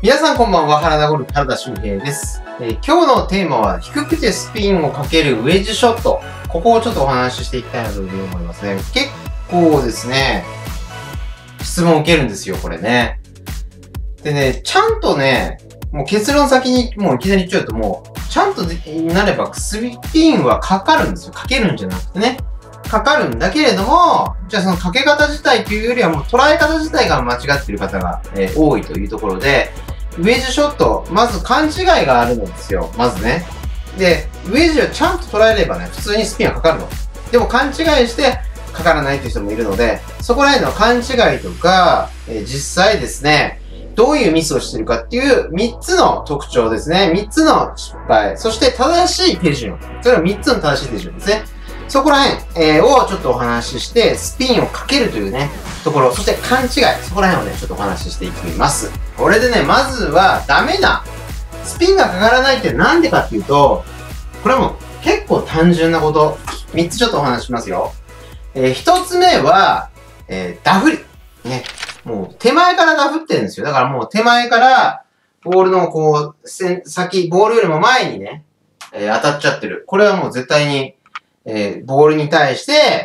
皆さんこんばんは、原田ゴルフ、原田修平です。今日のテーマは、低くてスピンをかけるウェッジショット。ここをちょっとお話ししていきたいなというふうに思いますね。結構ですね、質問を受けるんですよ、これね。でね、ちゃんとね、もう結論先にもういきなり言っちゃうとちゃんとなればスピンはかかるんですよ。かけるんじゃなくてね。かかるんだけれども、じゃあそのかけ方自体というよりはもう捉え方自体が間違っている方が、多いというところで、ウェッジショット、まず勘違いがあるんですよ。まずね。で、ウェッジをちゃんと捉えればね、普通にスピンはかかるの。でも勘違いしてかからないという人もいるので、そこら辺の勘違いとか、実際ですね、どういうミスをしているかっていう3つの特徴ですね。3つの失敗。そして正しい手順。それは3つの正しい手順ですね。そこら辺、をちょっとお話しして、スピンをかけるというね、ところ、そして勘違い、そこら辺をね、ちょっとお話ししていきます。これでね、まずは、ダメな、スピンがかからないってなんでかっていうと、これはもう結構単純なこと、3つちょっとお話しますよ。1つ目は、ダフり。ね。もう手前からダフってるんですよ。だからもう手前から、ボールのこう、先、ボールよりも前にね、当たっちゃってる。これはもう絶対に、ボールに対して、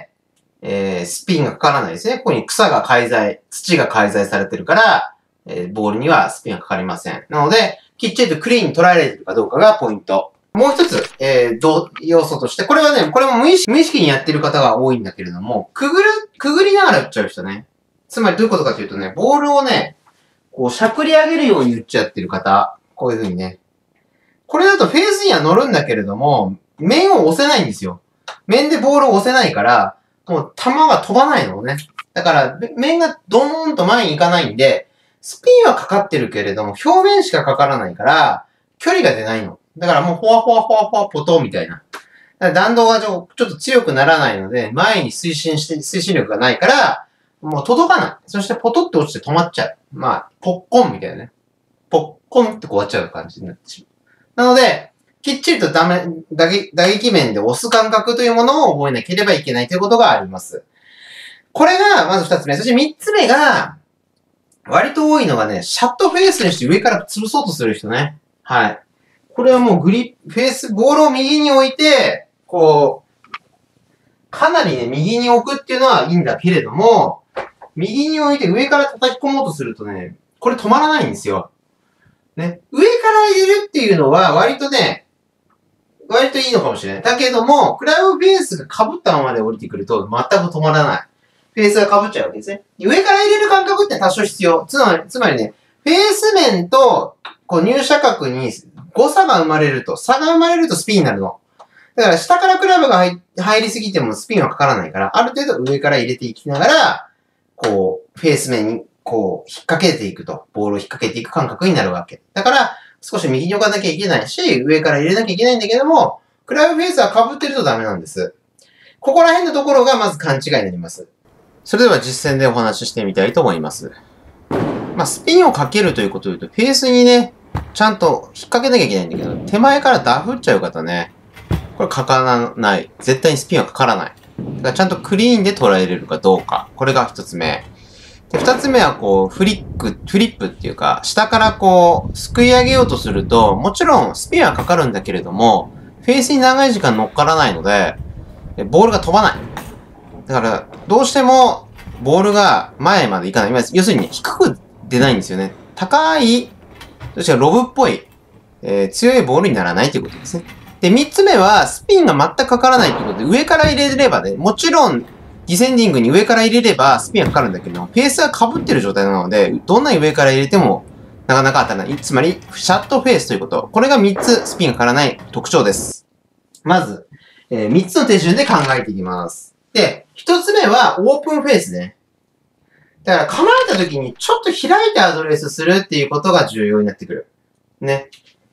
スピンがかからないですね。ここに草が介在、土が介在されてるから、ボールにはスピンがかかりません。なので、きっちりとクリーンに捉えられてるかどうかがポイント。もう一つ、要素として、これはね、これも無意識にやってる方が多いんだけれども、くぐりながら打っちゃう人ね。つまりどういうことかというとね、ボールをね、こう、しゃくり上げるように打っちゃってる方、こういう風にね。これだとフェースには乗るんだけれども、面を押せないんですよ。面でボールを押せないから、もう球が飛ばないのね。だから、面がドーンと前に行かないんで、スピンはかかってるけれども、表面しかかからないから、距離が出ないの。だからもう、ほわほわほわほわポトみたいな。だから弾道がちょっと強くならないので、前に推進力がないから、もう届かない。そしてポトって落ちて止まっちゃう。まあ、ポッコンみたいなね。ポッコンってこう終わっちゃう感じになってしまう。なので、きっちりと打撃面で押す感覚というものを覚えなければいけないということがあります。これが、まず二つ目。そして三つ目が、割と多いのがね、シャットフェースにして上から潰そうとする人ね。はい。これはもうボールを右に置いて、こう、かなりね、右に置くっていうのはいいんだけれども、右に置いて上から叩き込もうとするとね、これ止まらないんですよ。ね。上から入れるっていうのは割といいのかもしれない。だけども、クラブフェースが被ったままで降りてくると全く止まらない。フェースが被っちゃうわけですね。上から入れる感覚って多少必要。つまりね、フェース面とこう入射角に誤差が生まれると、差が生まれるとスピンになるの。だから下からクラブが入りすぎてもスピンはかからないから、ある程度上から入れていきながら、こう、フェース面にこう、引っ掛けていくと、ボールを引っ掛けていく感覚になるわけ。だから、少し右に置かなきゃいけないし、上から入れなきゃいけないんだけども、クラブフェースは被ってるとダメなんです。ここら辺のところがまず勘違いになります。それでは実践でお話ししてみたいと思います。まあ、スピンをかけるということを言うと、フェースにね、ちゃんと引っ掛けなきゃいけないんだけど、手前からダフっちゃう方ね、これかからない。絶対にスピンはかからない。だからちゃんとクリーンで捉えれるかどうか。これが一つ目。で、二つ目はこう、フリップっていうか、下からこう、すくい上げようとすると、もちろんスピンはかかるんだけれども、フェースに長い時間乗っからないので、ボールが飛ばない。だから、どうしても、ボールが前までいかない。要するに、ね、低く出ないんですよね。高い、そしてロブっぽい、強いボールにならないということですね。で、三つ目は、スピンが全くかからないということで、上から入れればね、もちろん、ディセンディングに上から入れればスピンはかかるんだけど、フェースが被ってる状態なので、どんなに上から入れてもなかなか当たらない。つまり、シャットフェースということ。これが3つスピンがかからない特徴です。まず、3つの手順で考えていきます。で、1つ目はオープンフェースね。だから構えた時にちょっと開いてアドレスするっていうことが重要になってくる。ね。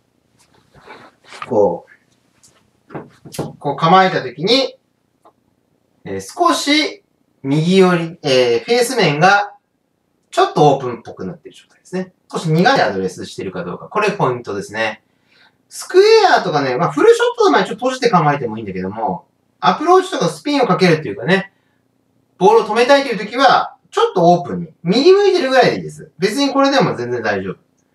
こう構えた時に、少し右寄り、フェース面がちょっとオープンっぽくなっている状態ですね。少し苦いアドレスしてるかどうか。これポイントですね。スクエアとかね、まあフルショットの前にちょっと閉じて構えてもいいんだけども、アプローチとかスピンをかけるっていうかね、ボールを止めたいという時は、ちょっとオープンに。右向いてるぐらいでいいです。別にこれでも全然大丈夫。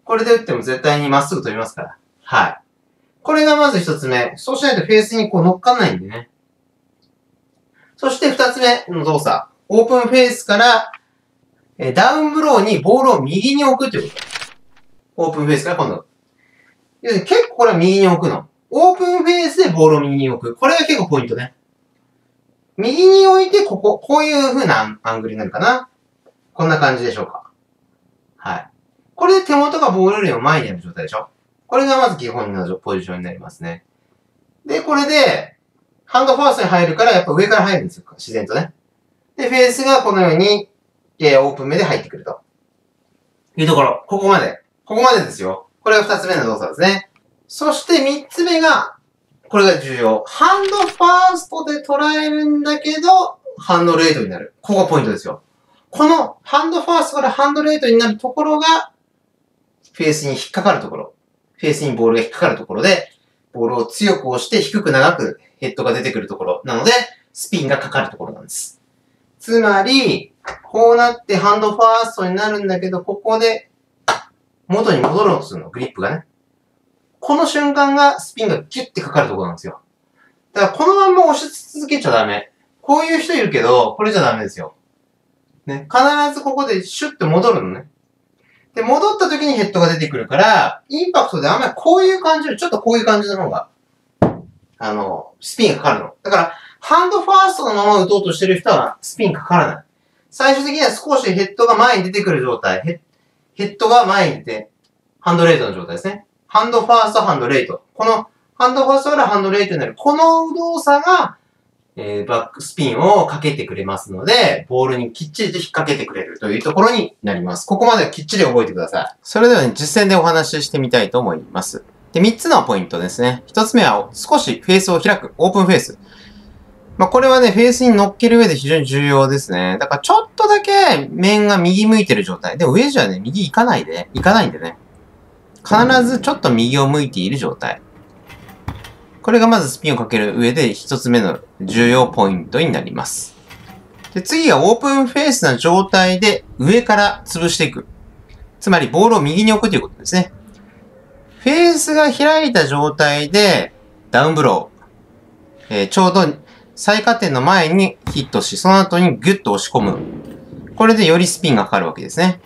これで打っても絶対にまっすぐ飛びますから。はい。これがまず一つ目。そうしないとフェースにこう乗っかんないんでね。そして二つ目の動作。オープンフェースから、ダウンブローにボールを右に置くということ。オープンフェースから今度。結構これは右に置くの。オープンフェースでボールを右に置く。これが結構ポイントね。右に置いて、こういう風なアングルになるかな。こんな感じでしょうか。はい。これで手元がボールよりも前にある状態でしょ。これがまず基本のポジションになりますね。で、これで、ハンドファーストに入るから、やっぱ上から入るんですよ。自然とね。で、フェースがこのように、オープン目で入ってくると。いうところ。ここまでですよ。これが二つ目の動作ですね。そして三つ目が、これが重要。ハンドファーストで捉えるんだけど、ハンドレートになる。ここがポイントですよ。このハンドファーストからハンドレートになるところが、フェースに引っかかるところ。フェースにボールが引っかかるところで、ボールを強く押して低く長くヘッドが出てくるところなので、スピンがかかるところなんです。つまり、こうなってハンドファーストになるんだけど、ここで元に戻ろうとするの、グリップがね。この瞬間がスピンがギュッてかかるところなんですよ。だからこのまんま押し続けちゃダメ。こういう人いるけど、これじゃダメですよ。ね。必ずここでシュッて戻るのね。で、戻った時にヘッドが出てくるから、インパクトであんまりこういう感じよりちょっとこういう感じの方が、スピンがかかるの。だから、ハンドファーストのまま打とうとしてる人はスピンかからない。最終的には少しヘッドが前に出てくる状態。ヘッドが前に出て、ハンドレートの状態ですね。ハンドファースト、ハンドレート。この、ハンドファーストからハンドレートになる。この動作が、バックスピンをかけてくれますので、ボールにきっちりと引っ掛けてくれるというところになります。ここまではきっちり覚えてください。それではね、実践でお話ししてみたいと思います。で、3つのポイントですね。1つ目は少しフェースを開く。オープンフェース。これはね、フェースに乗っける上で非常に重要ですね。だからちょっとだけ面が右向いてる状態。でもウェッジはね、右行かないんでね。必ずちょっと右を向いている状態。これがまずスピンをかける上で一つ目の重要ポイントになります。で、次がオープンフェースな状態で上から潰していく。つまりボールを右に置くということですね。フェースが開いた状態でダウンブロー。ちょうど最下点の前にヒットし、その後にギュッと押し込む。これでよりスピンがかかるわけですね。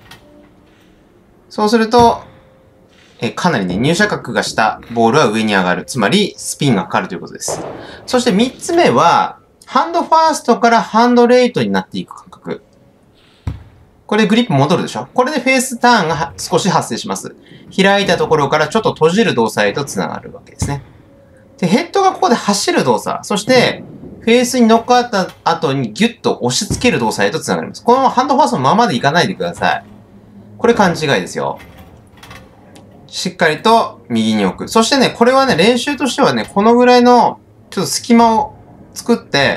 そうすると、かなりね、入射角が下、ボールは上に上がる。つまり、スピンがかかるということです。そして3つ目は、ハンドファーストからハンドレートになっていく感覚。これでグリップ戻るでしょ？これでフェースターンが少し発生します。開いたところからちょっと閉じる動作へと繋がるわけですね。で、ヘッドがここで走る動作。そして、フェースに乗っかった後にギュッと押し付ける動作へと繋がります。このハンドファーストのままでいかないでください。これ勘違いですよ。しっかりと右に置く。そしてね、これはね、練習としてはね、このぐらいのちょっと隙間を作って、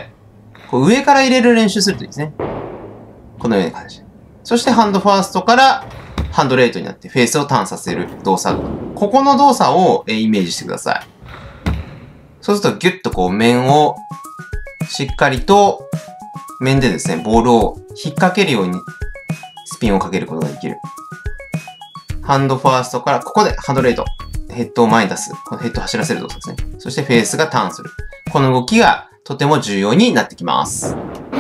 こう上から入れる練習するといいですね。このような感じ。そしてハンドファーストからハンドレートになってフェースをターンさせる動作。ここの動作をイメージしてください。そうするとギュッとこう面をしっかりと面でですね、ボールを引っ掛けるようにスピンをかけることができる。ハンドファーストからここでハンドレート。ヘッドを前に出す。このヘッドを走らせる動作ですね。そしてフェースがターンする。この動きがとても重要になってきます。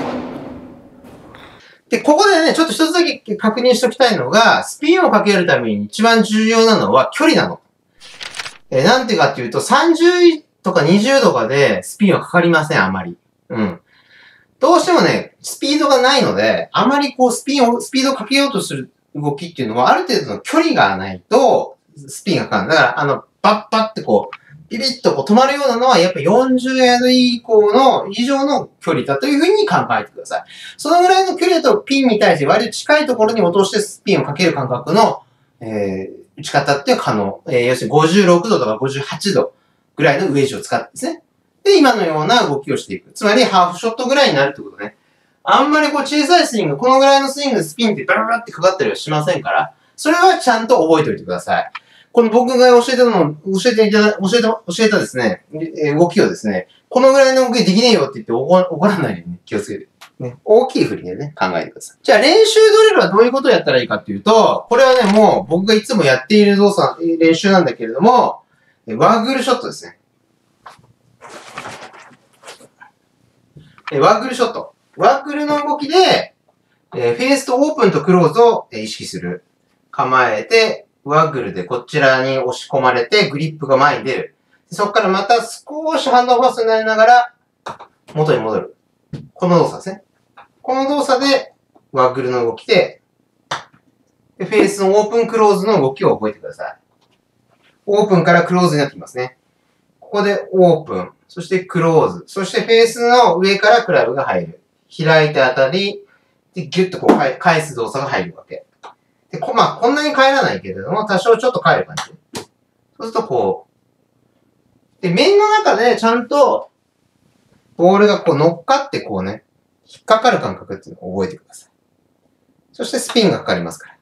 で、ここでね、ちょっと一つだけ確認しておきたいのが、スピンをかけるために一番重要なのは距離なの。なんていうかっていうと、30とか20とかでスピンはかかりません、あまり。うん。どうしてもね、スピードがないので、あまりこうスピードをかけようとする動きっていうのは、ある程度の距離がないと、スピンがかかる。だから、バッってこう、ビビッとこう止まるようなのは、やっぱ40ヤード以上の距離だというふうに考えてください。そのぐらいの距離だとピンに対して割と近いところに落としてスピンをかける感覚の、打ち方っていうのは可能。要するに56度とか58度ぐらいのウェッジを使ってですね。で、今のような動きをしていく。つまり、ハーフショットぐらいになるってことね。あんまりこう小さいスイング、このぐらいのスイングでスピンってバラバラってかかったりはしませんから、それはちゃんと覚えておいてください。この僕が教えたですね、動きをですね、このぐらいの動きできねえよって言って怒らないように気をつけて。 ね、大きい振りでね、考えてください。じゃあ練習ドリルはどういうことをやったらいいかっていうと、これはね、もう僕がいつもやっている動作、練習なんだけれども、ワッグルショットですね。ワッグルショット。ワッグルの動きで、フェースとオープンとクローズを意識する。構えて、ワッグルでこちらに押し込まれて、グリップが前に出る。そこからまた少しハンドファーストになりながら、元に戻る。この動作ですね。この動作で、ワッグルの動きで、フェースのオープンクローズの動きを覚えてください。オープンからクローズになってきますね。ここでオープン、そしてクローズ、そしてフェースの上からクラブが入る。開いたあたり、で、ギュッとこう返す動作が入るわけ。で、まあ、こんなに帰らないけれども、多少ちょっと帰る感じ。そうするとこう。で、面の中でちゃんと、ボールがこう乗っかってこうね、引っかかる感覚っていうのを覚えてください。そしてスピンがかかりますから。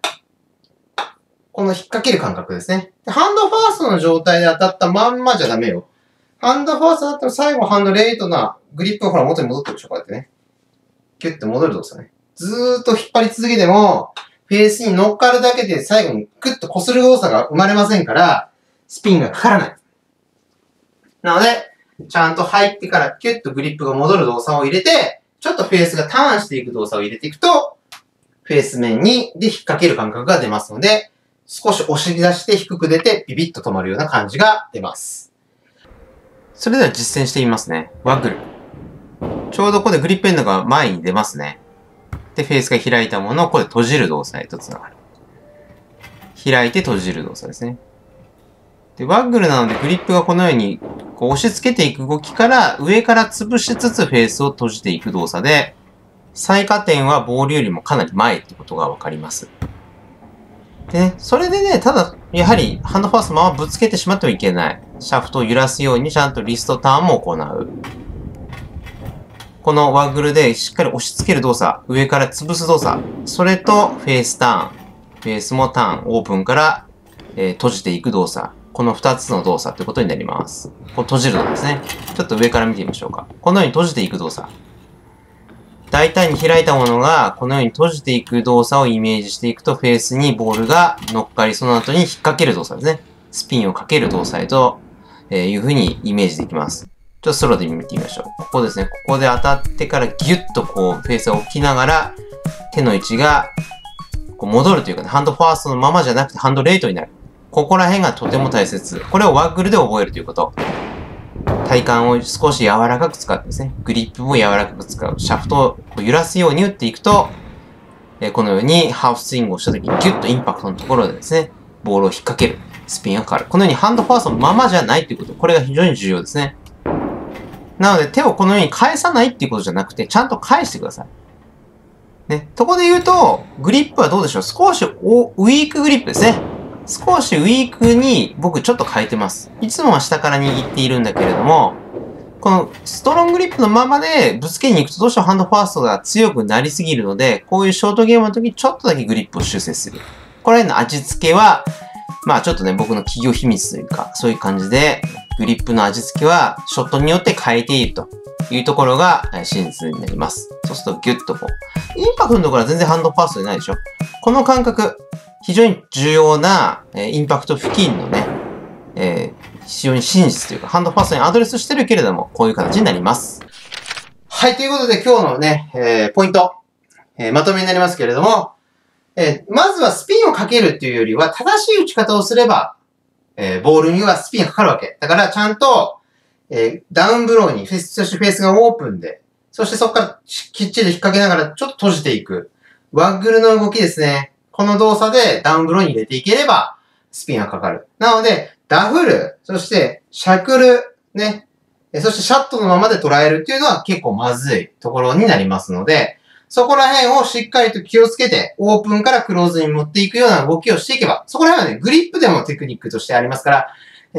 この引っ掛ける感覚ですね。で、ハンドファーストの状態で当たったまんまじゃダメよ。ハンドファーストだったら最後ハンドレートなグリップがほら元に戻ってるでしょ、こうやってね。キュッて戻る動作ね。ずーっと引っ張り続けても、フェースに乗っかるだけで最後にクッと擦る動作が生まれませんから、スピンがかからない。なので、ちゃんと入ってからキュッとグリップが戻る動作を入れて、ちょっとフェースがターンしていく動作を入れていくと、フェース面に、で引っ掛ける感覚が出ますので、少し押し出して低く出てビビッと止まるような感じが出ます。それでは実践してみますね。ワッグル。ちょうどここでグリップエンドが前に出ますね。で、フェースが開いたものをここで閉じる動作へとつながる。開いて閉じる動作ですね。で、ワッグルなのでグリップがこのようにこう押し付けていく動きから上から潰しつつフェースを閉じていく動作で、最下点はボールよりもかなり前ってことがわかります。でね、それでね、ただ、やはりハンドファーストのままぶつけてしまってはいけない。シャフトを揺らすようにちゃんとリストターンも行う。このワッグルでしっかり押し付ける動作、上から潰す動作、それとフェースターン、フェースもターン、オープンから、閉じていく動作、この2つの動作ということになります。これ閉じる動作ですね。ちょっと上から見てみましょうか。このように閉じていく動作。大胆に開いたものがこのように閉じていく動作をイメージしていくと、フェースにボールが乗っかり、その後に引っ掛ける動作ですね。スピンをかける動作へと、いう風にイメージできます。ちょっとスローで見てみましょう。ここですね。ここで当たってからギュッとこう、フェースが起きながら、手の位置がこう戻るというかね、ハンドファーストのままじゃなくてハンドレートになる。ここら辺がとても大切。これをワッグルで覚えるということ。体幹を少し柔らかく使ってですね、グリップも柔らかく使う。シャフトをこう揺らすように打っていくと、このようにハーフスイングをしたときにギュッとインパクトのところでですね、ボールを引っ掛ける。スピンがかかる。このようにハンドファーストのままじゃないということ。これが非常に重要ですね。なので手をこのように返さないっていうことじゃなくて、ちゃんと返してください。ね。そこで言うと、グリップはどうでしょう？少しウィークグリップですね。少しウィークに僕ちょっと変えてます。いつもは下から握っているんだけれども、このストロンググリップのままでぶつけに行くとどうしてもハンドファーストが強くなりすぎるので、こういうショートゲームの時にちょっとだけグリップを修正する。これの味付けは、まあちょっとね、僕の企業秘密というか、そういう感じで、グリップの味付けはショットによって変えているというところが真実になります。そうするとギュッとこう、インパクトのところは全然ハンドファーストじゃないでしょ。この感覚、非常に重要なインパクト付近のね、非常に真実というか、ハンドファーストにアドレスしてるけれども、こういう形になります。はい、ということで今日のね、ポイント、まとめになりますけれども、まずはスピンをかけるっていうよりは、正しい打ち方をすれば、ボールにはスピンがかかるわけ。だから、ちゃんと、ダウンブローに、そしてフェースがオープンで、そしてそこからきっちり引っ掛けながらちょっと閉じていく。ワッグルの動きですね。この動作でダウンブローに入れていければ、スピンがかかる。なので、ダフル、そしてシャクル、ね。そしてシャットのままで捉えるっていうのは結構まずいところになりますので、そこら辺をしっかりと気をつけて、オープンからクローズに持っていくような動きをしていけば、そこら辺はね、グリップでもテクニックとしてありますから、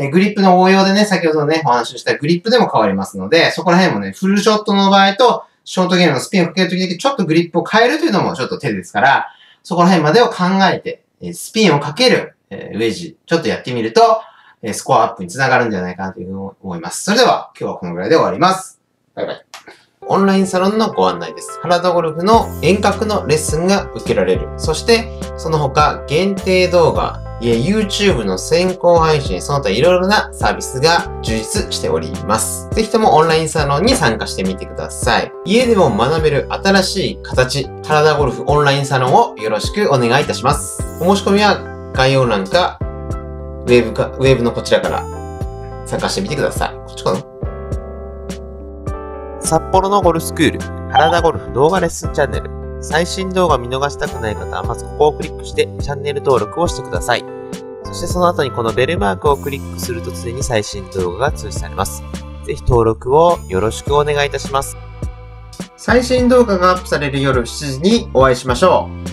グリップの応用でね、先ほどね、お話ししたグリップでも変わりますので、そこら辺もね、フルショットの場合と、ショートゲームのスピンをかけるときだけちょっとグリップを変えるというのもちょっと手ですから、そこら辺までを考えて、スピンをかける、ウェッジ、ちょっとやってみると、スコアアップにつながるんじゃないかなというふうに思います。それでは、今日はこのぐらいで終わります。バイバイ。 オンラインサロンのご案内です。原田ゴルフの遠隔のレッスンが受けられる。そして、その他、限定動画、YouTube の先行配信、その他いろいろなサービスが充実しております。ぜひともオンラインサロンに参加してみてください。家でも学べる新しい形、原田ゴルフオンラインサロンをよろしくお願いいたします。お申し込みは概要欄か、ウェブのこちらから参加してみてください。こっちかな？札幌のゴルフスクール、原田ゴルフ動画レッスンチャンネル。最新動画見逃したくない方はまずここをクリックしてチャンネル登録をしてください。そしてその後にこのベルマークをクリックすると常に最新動画が通知されます。ぜひ登録をよろしくお願いいたします。最新動画がアップされる夜7時にお会いしましょう。